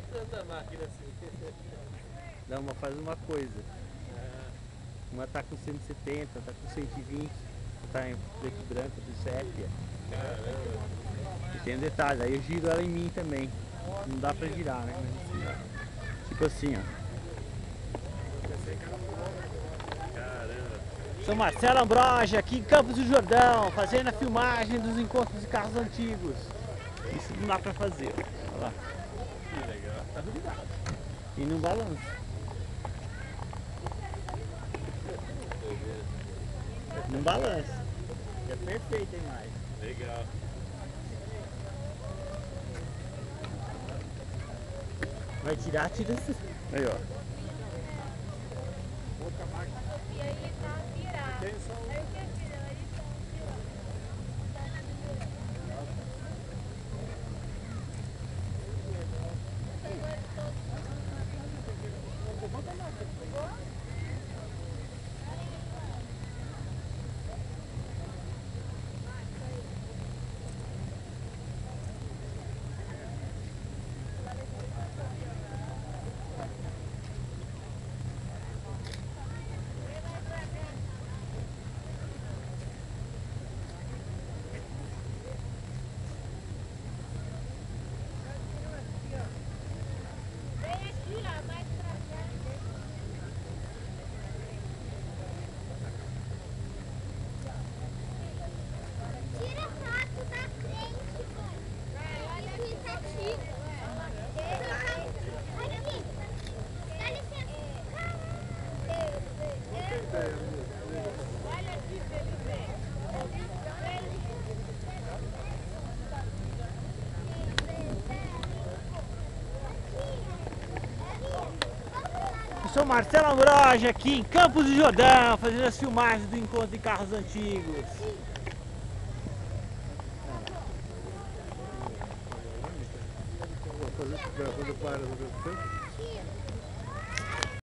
tanta máquina assim. Não, uma faz uma coisa. Uma tá com 170, tá com 120, tá em preto e branco, do sépia. Caramba. E tem um detalhe, aí eu giro ela em mim também. Não dá pra girar, né? Mas, tipo assim, ó. Caramba. Sou Marcelo Ambrogi, aqui em Campos do Jordão, fazendo a filmagem dos encontros de carros antigos. Isso não dá pra fazer, ó. Olha lá. Que legal. Tá duvidado. E não balança. Não balança. É perfeita a imagem. Legal. Vai tirar, tira esse. Aí, ó. E aí tá virado. Aí o que é virado? Aí vem aqui, ó, mais pra cá. Tira foto da frente, mãe. Olha aqui, tá aqui. Aqui. Dá licença. Olha aqui, Felipe. Eu sou Marcelo Ambrogi, aqui em Campos do Jordão, fazendo as filmagens do encontro de carros antigos. Quando para no meu tempo.